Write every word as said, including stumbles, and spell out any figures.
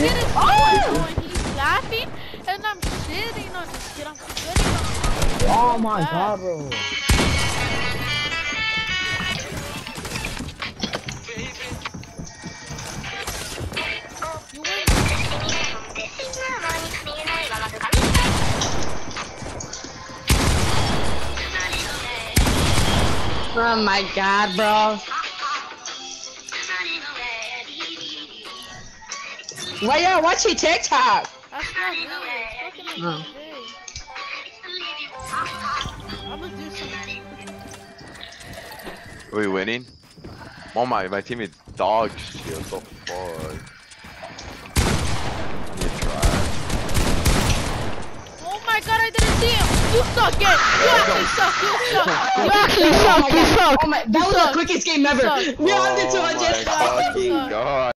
shit is oh! going. He's laughing, and I'm shitting on this kid. I'm shitting on him. Oh my god, bro. You win. Oh my god, bro. Why y'all watching TikTok? That's not good. It's fucking Oh. I'm gonna do something. Are we winning? Oh my, my team is dog shit. What the fuck? Oh my god, I didn't see him. You suck, Gabe. You actually suck. You suck. You actually suck. You suck. Oh my, that was the quickest game ever. Suck. We on the two Oh hundred. my fucking god.